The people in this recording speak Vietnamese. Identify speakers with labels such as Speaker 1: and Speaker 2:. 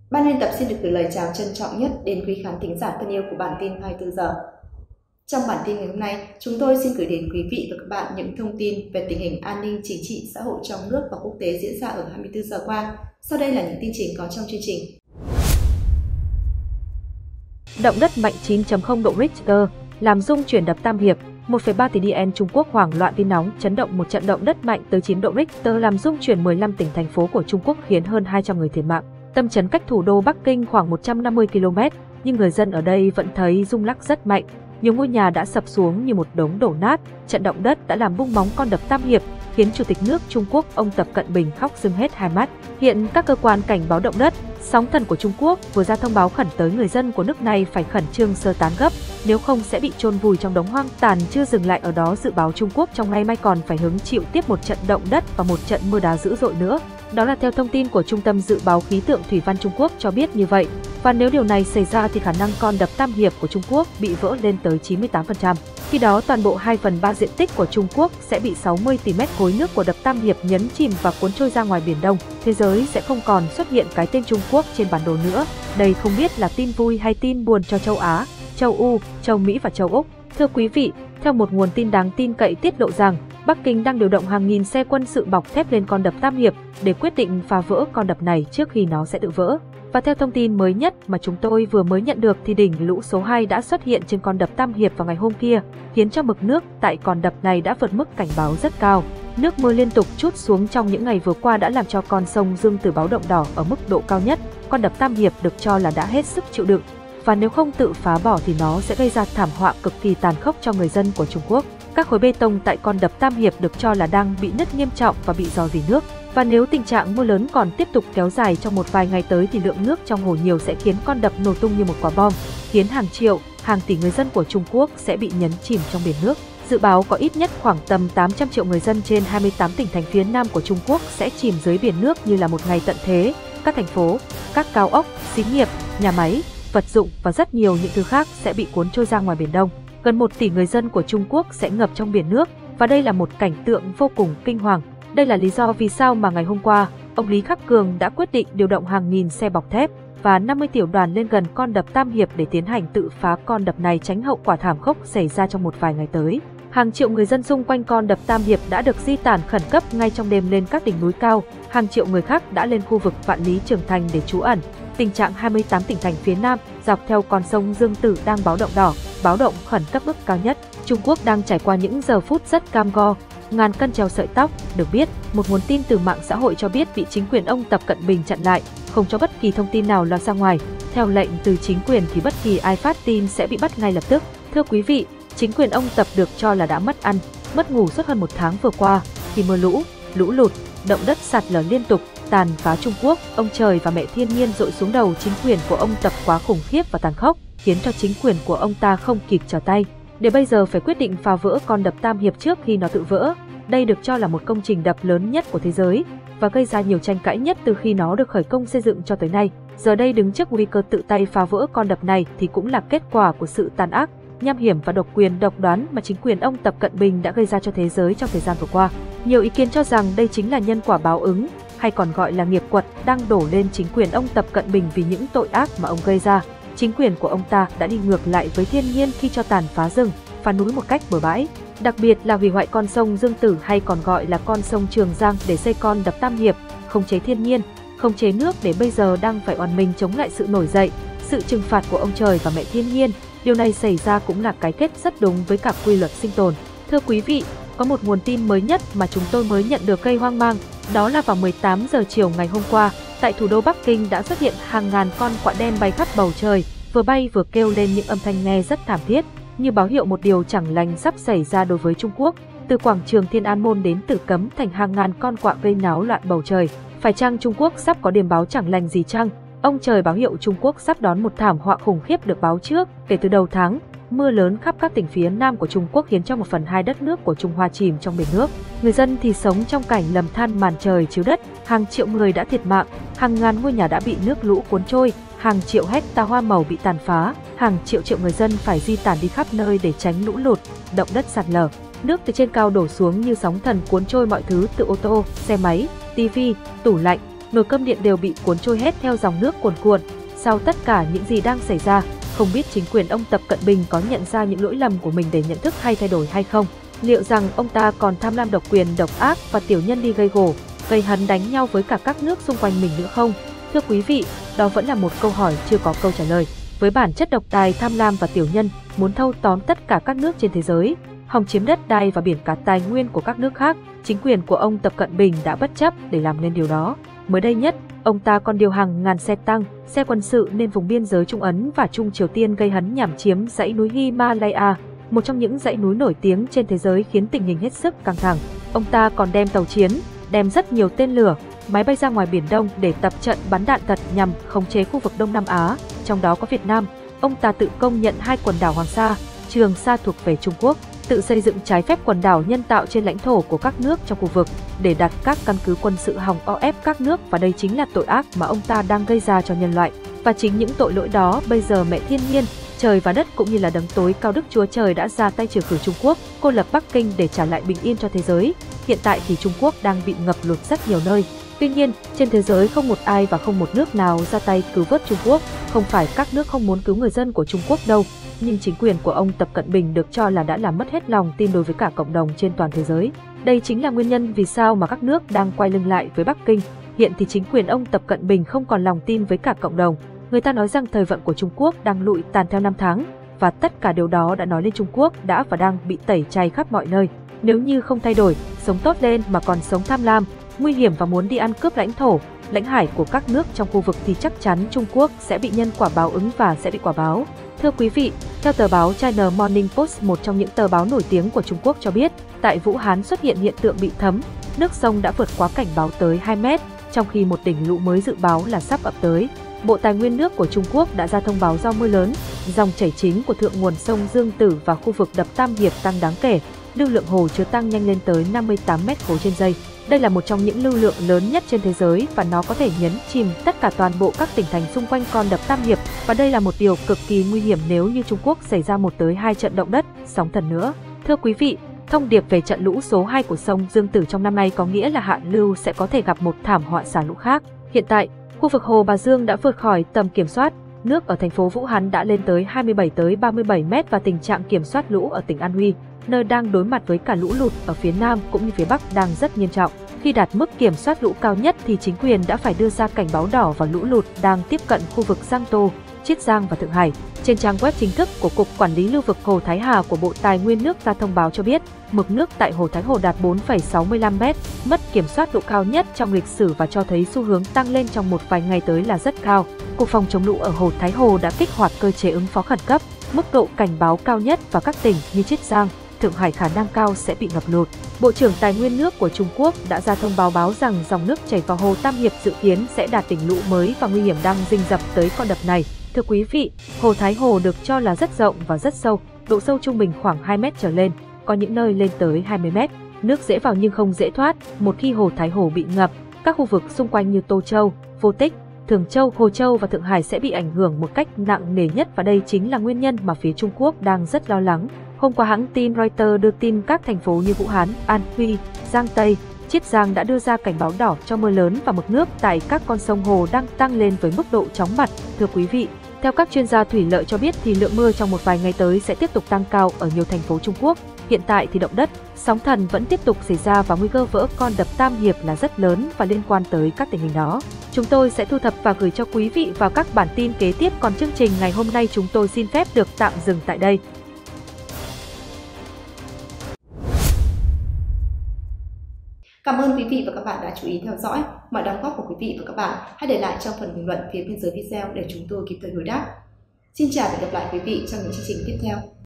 Speaker 1: Ban biên tập xin được gửi lời chào trân trọng nhất đến quý khán thính giả thân yêu của bản tin 24 giờ. Trong bản tin ngày hôm nay, chúng tôi xin gửi đến quý vị và các bạn những thông tin về tình hình an ninh chính trị xã hội trong nước và quốc tế diễn ra ở 24 giờ qua. Sau đây là những tin chính có trong chương trình.
Speaker 2: Động đất mạnh 9.0 độ Richter làm rung chuyển đập Tam Hiệp. 1,3 tỷ DN Trung Quốc hoảng loạn tin nóng chấn động. Một trận động đất mạnh tới 9 độ Richter làm rung chuyển 15 tỉnh thành phố của Trung Quốc khiến hơn 200 người thiệt mạng. Tâm chấn cách thủ đô Bắc Kinh khoảng 150 km, nhưng người dân ở đây vẫn thấy rung lắc rất mạnh. Nhiều ngôi nhà đã sập xuống như một đống đổ nát. Trận động đất đã làm bung móng con đập Tam Hiệp, khiến Chủ tịch nước Trung Quốc ông Tập Cận Bình khóc sưng hết hai mắt. Hiện các cơ quan cảnh báo động đất, sóng thần của Trung Quốc vừa ra thông báo khẩn tới người dân của nước này phải khẩn trương sơ tán gấp, nếu không sẽ bị chôn vùi trong đống hoang tàn. Chưa dừng lại ở đó, dự báo Trung Quốc trong ngày mai còn phải hứng chịu tiếp một trận động đất và một trận mưa đá dữ dội nữa. Đó là theo thông tin của Trung tâm Dự báo Khí tượng Thủy văn Trung Quốc cho biết như vậy. Và nếu điều này xảy ra thì khả năng con đập Tam Hiệp của Trung Quốc bị vỡ lên tới 98%. Khi đó toàn bộ 2/3 diện tích của Trung Quốc sẽ bị 60 tỷ mét khối nước của đập Tam Hiệp nhấn chìm và cuốn trôi ra ngoài Biển Đông. Thế giới sẽ không còn xuất hiện cái tên Trung Quốc trên bản đồ nữa. Đây không biết là tin vui hay tin buồn cho châu Á, châu Âu, châu Mỹ và châu Úc. Thưa quý vị, theo một nguồn tin đáng tin cậy tiết lộ rằng Bắc Kinh đang điều động hàng nghìn xe quân sự bọc thép lên con đập Tam Hiệp để quyết định phá vỡ con đập này trước khi nó sẽ tự vỡ. Và theo thông tin mới nhất mà chúng tôi vừa mới nhận được thì đỉnh lũ số 2 đã xuất hiện trên con đập Tam Hiệp vào ngày hôm kia, khiến cho mực nước tại con đập này đã vượt mức cảnh báo rất cao. Nước mưa liên tục trút xuống trong những ngày vừa qua đã làm cho con sông dâng từ báo động đỏ ở mức độ cao nhất. Con đập Tam Hiệp được cho là đã hết sức chịu đựng, và nếu không tự phá bỏ thì nó sẽ gây ra thảm họa cực kỳ tàn khốc cho người dân của Trung Quốc. Các khối bê tông tại con đập Tam Hiệp được cho là đang bị nứt nghiêm trọng và bị rò rỉ nước. Và nếu tình trạng mưa lớn còn tiếp tục kéo dài trong một vài ngày tới thì lượng nước trong hồ nhiều sẽ khiến con đập nổ tung như một quả bom, khiến hàng triệu, hàng tỷ người dân của Trung Quốc sẽ bị nhấn chìm trong biển nước. Dự báo có ít nhất khoảng tầm 800 triệu người dân trên 28 tỉnh thành phía Nam của Trung Quốc sẽ chìm dưới biển nước như là một ngày tận thế. Các thành phố, các cao ốc, xí nghiệp, nhà máy, vật dụng và rất nhiều những thứ khác sẽ bị cuốn trôi ra ngoài Biển Đông. Gần 1 tỷ người dân của Trung Quốc sẽ ngập trong biển nước, và đây là một cảnh tượng vô cùng kinh hoàng. Đây là lý do vì sao mà ngày hôm qua, ông Lý Khắc Cường đã quyết định điều động hàng nghìn xe bọc thép và 50 tiểu đoàn lên gần con đập Tam Hiệp để tiến hành tự phá con đập này, tránh hậu quả thảm khốc xảy ra trong một vài ngày tới. Hàng triệu người dân xung quanh con đập Tam Hiệp đã được di tản khẩn cấp ngay trong đêm lên các đỉnh núi cao. Hàng triệu người khác đã lên khu vực Vạn Lý Trường Thành để trú ẩn. Tình trạng 28 tỉnh thành phía Nam dọc theo con sông Dương Tử đang báo động đỏ, báo động khẩn cấp mức cao nhất. Trung Quốc đang trải qua những giờ phút rất cam go, ngàn cân treo sợi tóc. Được biết, một nguồn tin từ mạng xã hội cho biết bị chính quyền ông Tập Cận Bình chặn lại, không cho bất kỳ thông tin nào lọt ra ngoài. Theo lệnh từ chính quyền thì bất kỳ ai phát tin sẽ bị bắt ngay lập tức. Thưa quý vị, chính quyền ông Tập được cho là đã mất ăn, mất ngủ suốt hơn một tháng vừa qua, khi mưa lũ, lũ lụt, động đất sạt lở liên tục tàn phá Trung Quốc. Ông trời và mẹ thiên nhiên dội xuống đầu chính quyền của ông Tập quá khủng khiếp và tàn khốc, khiến cho chính quyền của ông ta không kịp trở tay, để bây giờ phải quyết định phá vỡ con đập Tam Hiệp trước khi nó tự vỡ. Đây được cho là một công trình đập lớn nhất của thế giới và gây ra nhiều tranh cãi nhất từ khi nó được khởi công xây dựng cho tới nay. Giờ đây đứng trước nguy cơ tự tay phá vỡ con đập này thì cũng là kết quả của sự tàn ác, nham hiểm và độc quyền độc đoán mà chính quyền ông Tập Cận Bình đã gây ra cho thế giới trong thời gian vừa qua. Nhiều ý kiến cho rằng đây chính là nhân quả báo ứng, hay còn gọi là nghiệp quật, đang đổ lên chính quyền ông Tập Cận Bình vì những tội ác mà ông gây ra. Chính quyền của ông ta đã đi ngược lại với thiên nhiên khi cho tàn phá rừng, phá núi một cách bừa bãi, đặc biệt là hủy hoại con sông Dương Tử hay còn gọi là con sông Trường Giang để xây con đập Tam Hiệp, khống chế thiên nhiên, khống chế nước để bây giờ đang phải oằn mình chống lại sự nổi dậy, sự trừng phạt của ông trời và mẹ thiên nhiên. Điều này xảy ra cũng là cái kết rất đúng với cả quy luật sinh tồn. Thưa quý vị, có một nguồn tin mới nhất mà chúng tôi mới nhận được gây hoang mang, đó là vào 18 giờ chiều ngày hôm qua, tại thủ đô Bắc Kinh đã xuất hiện hàng ngàn con quạ đen bay khắp bầu trời, vừa bay vừa kêu lên những âm thanh nghe rất thảm thiết, như báo hiệu một điều chẳng lành sắp xảy ra đối với Trung Quốc. Từ quảng trường Thiên An Môn đến Tử Cấm Thành, hàng ngàn con quạ gây náo loạn bầu trời. Phải chăng Trung Quốc sắp có điểm báo chẳng lành gì chăng? Ông trời báo hiệu Trung Quốc sắp đón một thảm họa khủng khiếp được báo trước. Kể từ đầu tháng, mưa lớn khắp các tỉnh phía Nam của Trung Quốc khiến cho 1/2 đất nước của Trung Hoa chìm trong biển nước. Người dân thì sống trong cảnh lầm than màn trời chiếu đất, hàng triệu người đã thiệt mạng, hàng ngàn ngôi nhà đã bị nước lũ cuốn trôi, hàng triệu hecta hoa màu bị tàn phá, hàng triệu người dân phải di tản đi khắp nơi để tránh lũ lụt, động đất sạt lở. Nước từ trên cao đổ xuống như sóng thần cuốn trôi mọi thứ từ ô tô, xe máy, tivi, tủ lạnh, nồi cơm điện đều bị cuốn trôi hết theo dòng nước cuồn cuộn. Sau tất cả những gì đang xảy ra, không biết chính quyền ông Tập Cận Bình có nhận ra những lỗi lầm của mình để nhận thức hay thay đổi hay không? Liệu rằng ông ta còn tham lam độc quyền độc ác và tiểu nhân đi gây gổ, gây hấn đánh nhau với cả các nước xung quanh mình nữa không? Thưa quý vị, đó vẫn là một câu hỏi chưa có câu trả lời. Với bản chất độc tài, tham lam và tiểu nhân, muốn thâu tóm tất cả các nước trên thế giới, hòng chiếm đất đai và biển cả tài nguyên của các nước khác, chính quyền của ông Tập Cận Bình đã bất chấp để làm nên điều đó. Mới đây nhất, ông ta còn điều hàng ngàn xe tăng, xe quân sự lên vùng biên giới Trung Ấn và Trung Triều Tiên gây hấn nhằm chiếm dãy núi Himalaya, một trong những dãy núi nổi tiếng trên thế giới khiến tình hình hết sức căng thẳng. Ông ta còn đem tàu chiến, đem rất nhiều tên lửa, máy bay ra ngoài Biển Đông để tập trận bắn đạn thật nhằm khống chế khu vực Đông Nam Á, trong đó có Việt Nam. Ông ta tự công nhận 2 quần đảo Hoàng Sa, Trường Sa thuộc về Trung Quốc, tự xây dựng trái phép quần đảo nhân tạo trên lãnh thổ của các nước trong khu vực để đặt các căn cứ quân sự hòng o ép các nước, và đây chính là tội ác mà ông ta đang gây ra cho nhân loại. Và chính những tội lỗi đó bây giờ mẹ thiên nhiên, trời và đất cũng như là đấng tối cao Đức Chúa Trời đã ra tay trừ khử Trung Quốc, cô lập Bắc Kinh để trả lại bình yên cho thế giới. Hiện tại thì Trung Quốc đang bị ngập lụt rất nhiều nơi. Tuy nhiên, trên thế giới không một ai và không một nước nào ra tay cứu vớt Trung Quốc. Không phải các nước không muốn cứu người dân của Trung Quốc đâu, nhưng chính quyền của ông Tập Cận Bình được cho là đã làm mất hết lòng tin đối với cả cộng đồng trên toàn thế giới. Đây chính là nguyên nhân vì sao mà các nước đang quay lưng lại với Bắc Kinh. Hiện thì chính quyền ông Tập Cận Bình không còn lòng tin với cả cộng đồng. Người ta nói rằng thời vận của Trung Quốc đang lụi tàn theo năm tháng, và tất cả điều đó đã nói lên Trung Quốc đã và đang bị tẩy chay khắp mọi nơi. Nếu như không thay đổi, sống tốt lên mà còn sống tham lam, nguy hiểm và muốn đi ăn cướp lãnh thổ, lãnh hải của các nước trong khu vực thì chắc chắn Trung Quốc sẽ bị nhân quả báo ứng và sẽ bị quả báo. Thưa quý vị, theo tờ báo China Morning Post, một trong những tờ báo nổi tiếng của Trung Quốc cho biết, tại Vũ Hán xuất hiện hiện tượng bị thấm, nước sông đã vượt quá cảnh báo tới 2 mét, trong khi một đỉnh lũ mới dự báo là sắp ập tới. Bộ Tài nguyên nước của Trung Quốc đã ra thông báo do mưa lớn, dòng chảy chính của thượng nguồn sông Dương Tử và khu vực đập Tam Hiệp tăng đáng kể, lưu lượng hồ chứa tăng nhanh lên tới 58 mét khối trên giây. Đây là một trong những lưu lượng lớn nhất trên thế giới và nó có thể nhấn chìm tất cả toàn bộ các tỉnh thành xung quanh con đập Tam Hiệp, và đây là một điều cực kỳ nguy hiểm nếu như Trung Quốc xảy ra 1 tới 2 trận động đất, sóng thần nữa. Thưa quý vị, thông điệp về trận lũ số 2 của sông Dương Tử trong năm nay có nghĩa là hạ lưu sẽ có thể gặp một thảm họa xả lũ khác. Hiện tại, khu vực Hồ Bà Dương đã vượt khỏi tầm kiểm soát, nước ở thành phố Vũ Hán đã lên tới 27 tới 37 mét và tình trạng kiểm soát lũ ở tỉnh An Huy, nơi đang đối mặt với cả lũ lụt ở phía Nam cũng như phía Bắc đang rất nghiêm trọng. Khi đạt mức kiểm soát lũ cao nhất thì chính quyền đã phải đưa ra cảnh báo đỏ và lũ lụt đang tiếp cận khu vực Giang Tô, Chiết Giang và Thượng Hải. Trên trang web chính thức của Cục Quản lý Lưu vực Hồ Thái Hà của Bộ Tài nguyên nước ra thông báo cho biết, mực nước tại Hồ Thái Hồ đạt 4,65 m, mất kiểm soát độ cao nhất trong lịch sử và cho thấy xu hướng tăng lên trong một vài ngày tới là rất cao. Cục Phòng chống lũ ở Hồ Thái Hồ đã kích hoạt cơ chế ứng phó khẩn cấp, mức độ cảnh báo cao nhất và các tỉnh như Chiết Giang, Thượng Hải khả năng cao sẽ bị ngập lụt. Bộ trưởng Tài nguyên nước của Trung Quốc đã ra thông báo rằng dòng nước chảy vào Hồ Tam Hiệp dự kiến sẽ đạt đỉnh lũ mới và nguy hiểm đang rình rập tới con đập này. Thưa quý vị, Hồ Thái Hồ được cho là rất rộng và rất sâu, độ sâu trung bình khoảng 2 mét trở lên, có những nơi lên tới 20 mét. Nước dễ vào nhưng không dễ thoát. Một khi Hồ Thái Hồ bị ngập, các khu vực xung quanh như Tô Châu, Vô Tích, Thường Châu, Hồ Châu và Thượng Hải sẽ bị ảnh hưởng một cách nặng nề nhất, và đây chính là nguyên nhân mà phía Trung Quốc đang rất lo lắng. Hôm qua hãng tin Reuters đưa tin các thành phố như Vũ Hán, An Huy, Giang Tây, Chiết Giang đã đưa ra cảnh báo đỏ cho mưa lớn và mực nước tại các con sông hồ đang tăng lên với mức độ chóng mặt. Thưa quý vị, theo các chuyên gia thủy lợi cho biết thì lượng mưa trong một vài ngày tới sẽ tiếp tục tăng cao ở nhiều thành phố Trung Quốc. Hiện tại thì động đất, sóng thần vẫn tiếp tục xảy ra và nguy cơ vỡ con đập Tam Hiệp là rất lớn và liên quan tới các tình hình đó. Chúng tôi sẽ thu thập và gửi cho quý vị vào các bản tin kế tiếp, còn chương trình ngày hôm nay chúng tôi xin phép được tạm dừng tại đây.
Speaker 1: Cảm ơn quý vị và các bạn đã chú ý theo dõi. Mọi đóng góp của quý vị và các bạn hãy để lại trong phần bình luận phía bên dưới video để chúng tôi kịp thời hồi đáp. Xin chào và hẹn gặp lại quý vị trong những chương trình tiếp theo.